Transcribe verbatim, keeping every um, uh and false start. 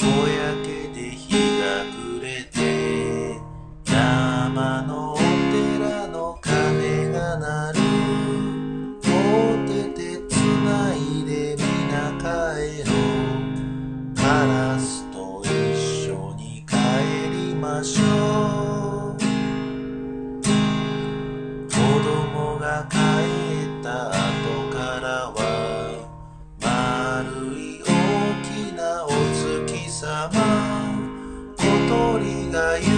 やけで日が暮れて山のお寺の鐘が鳴る。お手手つないで皆帰ろう。カラスと一緒に帰りましょう。子供が帰った後からは丸い大きなお月様、小鳥がゆ